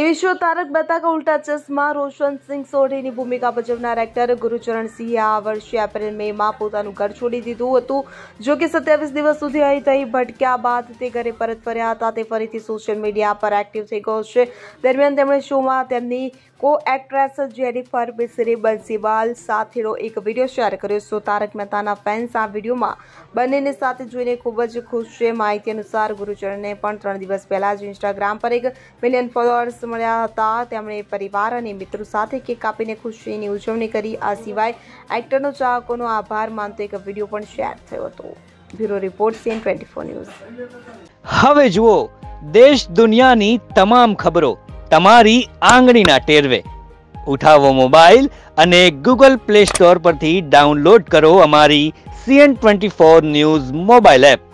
TV show Tarak Mehta का उल्टा चश्मा रोशन सिंह सोढ़ीની ભૂમિકા ભજવનાર એક્ટર ગુરુચરણ સિંહે આ વર્ષે એપ્રિલ મેમાં પોતાનું ઘર છોડી દીધું હતું. જો કે 27 દિવસ સુધી અહીં ભટક્યા બાદ તે ઘરે પરત ફર્યા હતા. તે ફરીથી સોશિયલ મીડિયા પર એક્ટિવ થઈ ગયો છે. દરમિયાન તેમણે શોમાં તેમની કો એક્ટ્રેસ જેનિફર મિસ્ત્રી બંસીવાલ સાથેનો એક વિડીયો શેર કર્યો છે. તારક મહેતાના ફેન્સ આ વિડીયોમાં બંનેને સાથે જોઈને ખૂબ જ ખુશ છે. માહિતી અનુસાર ગુરુચરણને પણ 3 દિવસ પહેલા જ ઇન્સ્ટાગ્રામ પર 1 મિલિયન ફોલોઅર્સ મળ્યા હતા. તેમણે પરિવાર અને મિત્રો સાથે કેક કાપીને ખુશીની ઉજવણી કરી. આ સિવાય એક્ટરનો ચાહકોનો આભાર માનતો એક વિડીયો પણ શેર થયો હતો. Bureau report CN24 news. હવે જુઓ દેશ દુનિયાની તમામ ખબરો તમારી આંગળીના ટેરવે. ઉઠાવો મોબાઈલ અને ગૂગલ પ્લે સ્ટોર પરથી ડાઉનલોડ કરો અમારી CN24 ન્યૂઝ મોબાઈલ એપ.